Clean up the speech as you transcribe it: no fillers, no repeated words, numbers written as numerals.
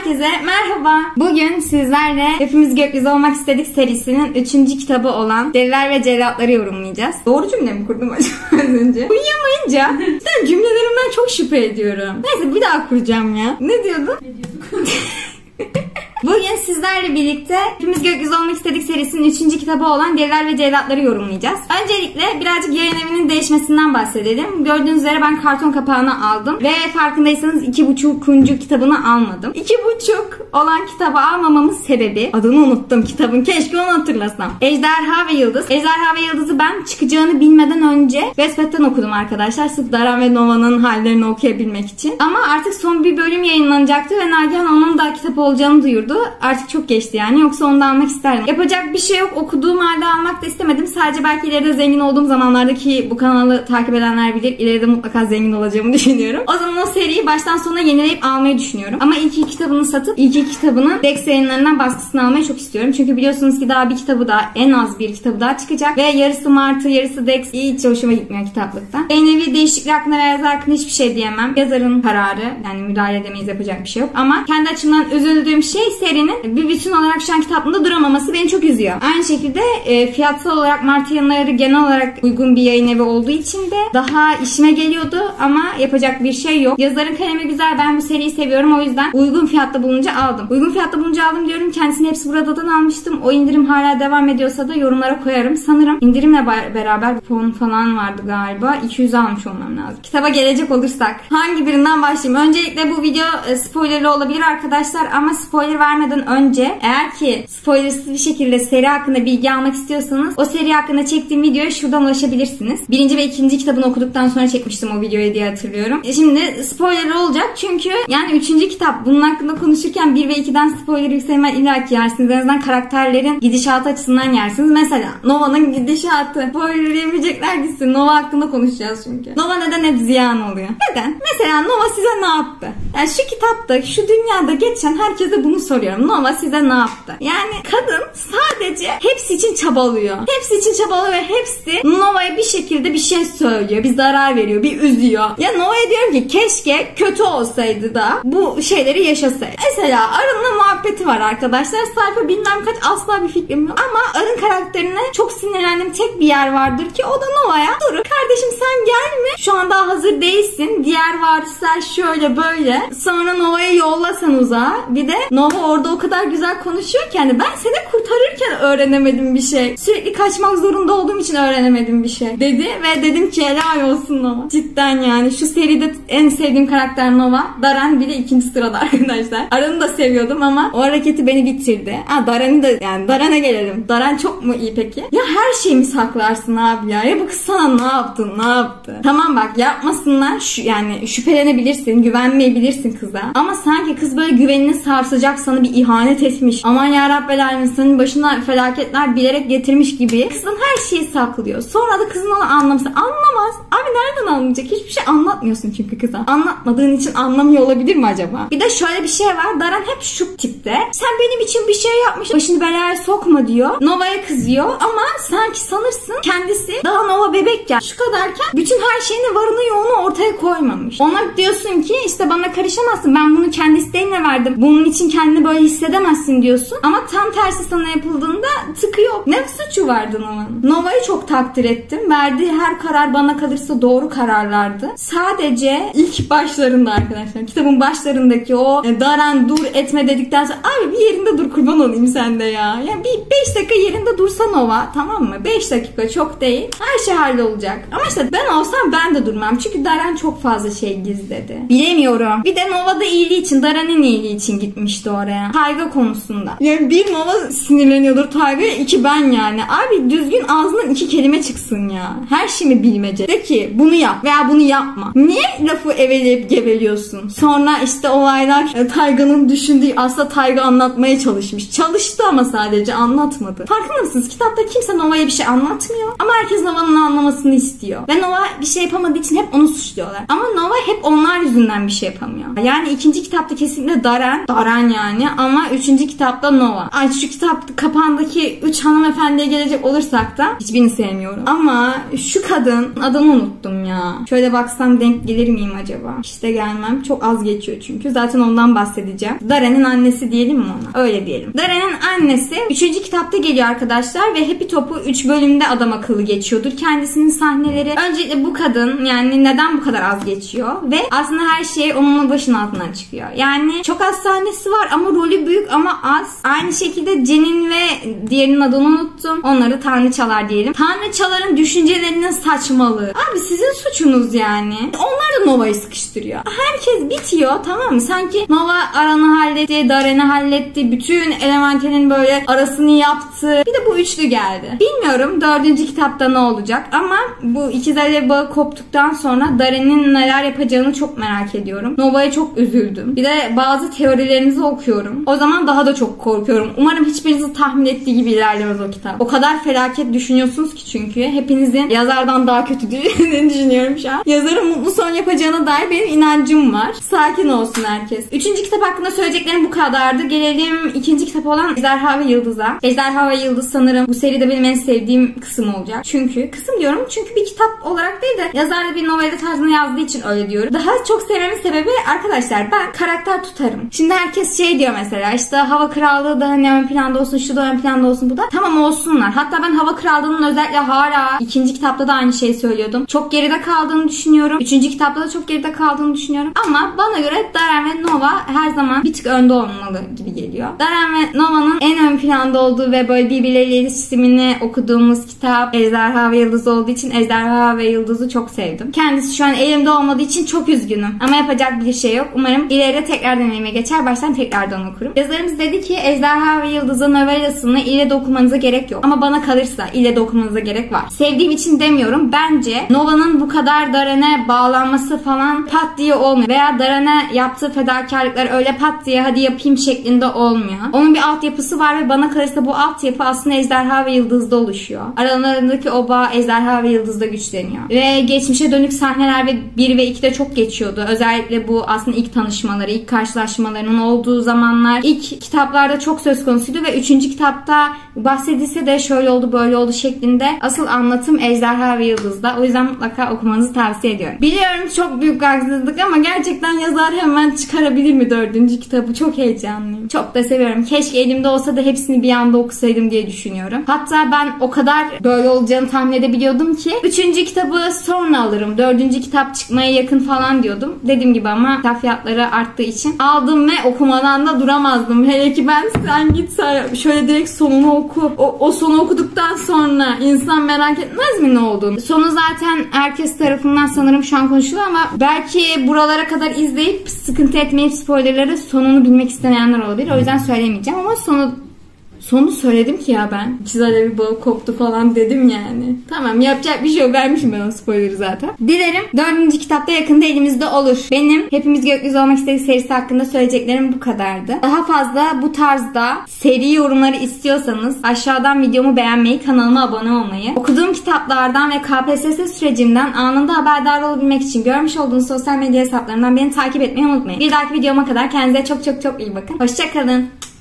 Herkese merhaba. Bugün sizlerle Hepimiz Gökyüzü Olmak İstedik serisinin 3. kitabı olan Deliler ve Cellatları yorumlayacağız. Doğru cümle mi kurdum acaba az önce? Uyuyamayınca cümlelerimden çok şüphe ediyorum. Neyse bir daha kuracağım ya. Ne diyordun? Bugün sizlerle birlikte Hepimiz Gökyüzü Olmak İstedik serisinin 3. kitabı olan Deliler ve Cellatları yorumlayacağız. Öncelikle birazcık yayın evinin değişmesinden bahsedelim. Gördüğünüz üzere ben karton kapağını aldım ve farkındaysanız 2,5. kitabını almadım. 2,5 olan kitabı almamamın sebebi, adını unuttum kitabın, keşke onu hatırlasam. Ejderha ve Yıldız. Ejderha ve Yıldız'ı ben çıkacağını bilmeden önce Wattpad'den okudum arkadaşlar. Sırf Daran ve Nova'nın hallerini okuyabilmek için. Ama artık son bir bölüm yayınlanacaktı ve Nagihan onun da kitap olacağını duyurdu. Artık çok geçti yani. Yoksa onu da almak isterdim. Yapacak bir şey yok. Okuduğum halde almak da istemedim. Sadece belki ileride zengin olduğum zamanlardaki bu kanalı takip edenler bilir. İleride mutlaka zengin olacağımı düşünüyorum. O zaman o seriyi baştan sona yenileyip almayı düşünüyorum. Ama ilk iki kitabını satıp ilk iki kitabının Dex yayınlarından baskısını almayı çok istiyorum. Çünkü biliyorsunuz ki daha bir kitabı daha, en az bir kitabı daha çıkacak. Ve yarısı Martı, yarısı Dex. Hiç hoşuma gitmiyor kitaplıktan. Yayın evi değişikliği hakkında ve yazar hakkında hiçbir şey diyemem. Yazarın kararı. Yani müdahale edemeyiz, yapacak bir şey yok. Ama kendi açımdan üzüldüğüm şey serinin bir bütün olarak şu an kitapında duramaması beni çok üzüyor. Aynı şekilde fiyatsal olarak Martı yayınları genel olarak uygun bir yayın evi olduğu için de daha işime geliyordu ama yapacak bir şey yok. Yazarın kalemi güzel. Ben bu seriyi seviyorum. O yüzden uygun fiyatta bulunca aldım. Uygun fiyatta bulunca aldım diyorum. Kendisini hepsi buradan almıştım. O indirim hala devam ediyorsa da yorumlara koyarım. Sanırım indirimle beraber kupon falan vardı galiba. 200 almış olmam lazım. Kitaba gelecek olursak hangi birinden başlayayım? Öncelikle bu video spoilerlı olabilir arkadaşlar ama spoiler vermeden önce eğer ki spoilersız bir şekilde seri hakkında bilgi almak istiyorsanız o seri hakkında çektiğim videoya şuradan ulaşabilirsiniz. 1. ve 2. kitabını okuduktan sonra çekmiştim o videoyu diye hatırlıyorum. Şimdi spoiler olacak çünkü yani 3. kitap bunun hakkında konuşurken 1 ve 2'den spoiler yükselmen illaki yersiniz. En azından karakterlerin gidişatı açısından yersiniz. Mesela Nova'nın gidişatı. Spoiler diyebilecekler gitsin. Nova hakkında konuşacağız çünkü. Nova neden hep ziyan oluyor? Neden? Mesela Nova size ne yaptı? Yani şu kitapta, şu dünyada geçen herkese bunu soruyorum. Nova size ne yaptı? Yani kadın sadece hepsi için çabalıyor. Hepsi için çabalıyor ve hepsi Nova'ya bir şekilde bir şey söylüyor. Bir zarar veriyor, bir üzüyor. Ya Nova'ya diyorum ki keşke kötü olsaydı da bu şeyleri yaşasaydı. Mesela Arın'la muhabbeti var arkadaşlar. Sayfa bilmem kaç, asla bir fikrim yok. Ama Arın karakterine çok sinirlendiğim tek bir yer vardır ki o da Nova'ya. Dur kardeşim sen gelme. Şu anda hazır değilsin. Diğer varisler şöyle böyle. Sonra Nova'yı yollasan uzağa. Bir de Nova orada o kadar güzel konuşuyor ki hani ben seni kurtarırken öğrenemedim bir şey. Sürekli kaçmak zorunda olduğum için öğrenemedim bir şey dedi ve dedim ki helal olsun Nova. Cidden yani şu seride en sevdiğim karakter Nova. Daran bile 2. sırada arkadaşlar. Aran'ı da seviyordum ama o hareketi beni bitirdi. Daran'ı da yani Daran'a gelelim. Daran çok mu iyi peki? Ya her şeyimi saklarsın abi ya. Ya bu kız sana ne yaptın? Ne yaptı? Tamam bak yapmasınlar. Yani şüphelenebilirsin. Güvenmeyebilirsin kıza. Ama sanki kız böyle güvenini sarsacak, sana bir ihanet etmiş. Aman yarabbel alemin senin başına felaketler bilerek getirmiş gibi. Kızın her şeyi saklıyor. Sonra da kızın onu anlaması. Anlamaz. Abi nereden anlayacak? Hiçbir şey anlatmıyorsun çünkü kıza. Anlatmadığın için anlamıyor olabilir mi acaba? Bir de şöyle bir şey var. Daran hep şu tipte. Sen benim için bir şey yapmış. Başını belaya sokma diyor. Nova'ya kızıyor ama sanki sanırsın kendisi daha Nova bebekken şu kadarken bütün her şeyini, varını yoğunu ortaya koymamış. Ona diyorsun ki işte bana karışamazsın. Ben bunu kendi isteğimle verdim. Bunun için kendini böyle hissedemezsin diyorsun. Ama tam tersi sana yapıldığında tıkıyor. Ne suçu vardı Nova'nın? Nova'yı çok takdir ettim. Verdiği her karar bana kalırsa doğru kararlardı. Sadece ilk başlarında arkadaşlar. Kitabın başlarındaki o Daran dur etme dedikten sonra abi bir yerinde dur kurban olayım sende ya. Yani bir 5 dakika yerinde dursa Nova, tamam mı? 5 dakika çok değil. Her şey hallolacak. Ama işte ben olsam ben de durmam. Çünkü Daran çok fazla şey gizledi. Bilemiyorum. Bir de Nova'da iyiliği için, Daran'ın iyiliği için gitmişti oraya. Tayga konusunda. Yani bir Nova sinirleniyordur Tayga'ya, 2 ben yani. Abi düzgün ağzından 2 kelime çıksın ya. Her şeyi bilmece. De ki bunu yap veya bunu yapma. Niye lafı eveleyip geveliyorsun? Sonra işte olaylar Tayga'nın düşündüğü, aslında Tayga anlatmaya çalışmış. Çalıştı ama sadece anlatmadı. Farkında mısınız? Kitapta kimse Nova'ya bir şey anlatmıyor. Ama herkes Nova'nın anlamasını istiyor. Ve Nova bir şey yapamadığı için hep onu suçluyorlar. Ama Nova hep onlar yüzünden bir şey yapamıyor. Yani 2. kitapta kesinlikle Daran yani, ama 3. 3. kitapta Nova. Ay şu kitap kapağındaki 3 hanımefendiye gelecek olursak da hiçbirini sevmiyorum. Ama şu kadın adını unuttum ya. Şöyle baksam denk gelir miyim acaba? İşte gelmem. Çok az geçiyor çünkü. Zaten ondan bahsedeceğim. Daren'in annesi diyelim mi ona? Öyle diyelim. Daren'in annesi 3. kitapta geliyor arkadaşlar ve Happy Top'u 3 bölümde adam akıllı geçiyordur. Kendisinin sahneleri. Öncelikle bu kadın yani neden bu kadar az geçiyor? Ve aslında her şey onun başının altından çıkıyor. Yani çok az sahnesi var ama rolü büyük ama az. Aynı şekilde Cen'in ve diğerinin adını unuttum. Onları Tanrıçalar diyelim. Tanrıçaların düşüncelerinin saçmalığı. Abi sizin suçunuz yani. Onlar da Nova'yı sıkıştırıyor. Herkes bitiyor, tamam mı? Sanki Nova aranı halletti, Daren'i halletti. Bütün Elementel'in böyle arasını yaptı. Bir de bu üçlü geldi. Bilmiyorum 4. kitapta ne olacak ama bu ikiz alev bağı koptuktan sonra Daren'in neler yapacağını çok merak ediyorum. Nova'ya çok üzüldüm. Bir de bazı teorilerinizi okuyorum. O zaman daha da çok korkuyorum. Umarım hiçbirinizi tahmin ettiği gibi ilerlemez o kitap. O kadar felaket düşünüyorsunuz ki çünkü. Hepinizin yazardan daha kötü düşündüğünü düşünüyorum şu an. Yazarın mutlu son yapacağına dair benim inancım var. Sakin olsun herkes. 3. kitap hakkında söyleyeceklerim bu kadardı. Gelelim 2. kitap olan Ejderha ve Yıldız'a. Ejderha ve Yıldız sanırım bu seride benim en sevdiğim kısım olacak. Kısım diyorum çünkü bir kitap olarak değil de yazar da bir novelle tarzında yazdığı için öyle diyorum. Daha çok sevmemin sebebi arkadaşlar ben karakter tutarım. Şimdi herkes şey diyor mesela işte Hava Krallığı da hani ön planda olsun, şu da ön planda olsun, bu da. Tamam olsunlar. Hatta ben Hava Krallığı'nın özellikle hala 2. kitapta da aynı şeyi söylüyordum. Çok geride kaldığını düşünüyorum. 3. kitapta da çok geride kaldığını düşünüyorum. Ama bana göre Daren ve Nova her zaman bir tık önde olmalı gibi geliyor. Daren ve Nova'nın en ön planda olduğu ve böyle birbirleriyle iletişimini okuduğumuz kitap Ejderha ve Yıldız olduğu için Ejderha ve Yıldız'ı çok sevdim. Kendisi şu an elimde olmadığı için çok üzgünüm. Ama yapacak bir şey yok. Umarım ileride tekrar deneyime geçer. Baştan tekrardan okurum. Yazarımız dedi ki Ejderha ve Yıldız'ın novellasını ile de okumanıza gerek yok. Ama bana kalırsa ile de okumanıza gerek var. Sevdiğim için demiyorum. Bence Nova'nın bu kadar Daren'e bağlanması falan pat diye olmuyor. Veya Daren'e yaptığı fedakarlıklar öyle pat diye hadi yapayım şeklinde olmuyor. Onun bir altyapısı var ve bana kalırsa bu altyapı aslında Ejderha ve Yıldız'da oluşuyor. Aralarındaki o bağ Ejderha ve Yıldız'da güçleniyor. Ve geçmişe dönük sahneler ve 1 ve 2'de çok geçiyordu. Özellikle bu aslında ilk tanışmaları, ilk karşılaşmalarının olduğu zamanlar ilk kitaplarda çok söz konusuydu ve 3. kitapta bahsedilse de şöyle oldu böyle oldu şeklinde asıl anlatım Ejderha ve Yıldız'da. O yüzden mutlaka okumanızı tavsiye ediyorum. Biliyorum çok büyük haksızlık ama gerçekten yazar hemen çıkarabilir mi 4. kitabı? Çok heyecanlıyım. Çok da seviyorum. Keşke elimde olsa da hepsini bir anda okusaydım diye düşünüyorum. Hatta ben o kadar böyle olacağını tahmin edebiliyordum ki 3. kitabı sonra alırım. 4. kitap çıkmaya yakın falan diyordum. Dediğim gibi ama kitap fiyatları arttığı için aldım ve okumadan da duramazdım. Hele ki ben sen git şöyle direkt sonunu oku. O sonu okuduktan sonra insan merak etmez mi ne olduğunu? Sonu zaten herkes tarafından sanırım şu an konuşuluyor ama belki buralara kadar izleyip sıkıntı etmeyip spoilerları sonunu bilmek istemeyenler olabilir. O yüzden söylemeyeceğim ama sonu söyledim ki ya ben. İkiz alevi bağı koptu falan dedim yani. Tamam yapacak bir şey yok. Vermişim ben o spoiler'ı zaten. Dilerim 4. kitapta yakında elimizde olur. Benim Hepimiz Gökyüzü Olmak İstedik serisi hakkında söyleyeceklerim bu kadardı. Daha fazla bu tarzda seri yorumları istiyorsanız aşağıdan videomu beğenmeyi, kanalıma abone olmayı, okuduğum kitaplardan ve KPSS sürecimden anında haberdar olabilmek için görmüş olduğunuz sosyal medya hesaplarından beni takip etmeyi unutmayın. Bir dahaki videoma kadar kendinize çok çok çok iyi bakın. Hoşça kalın.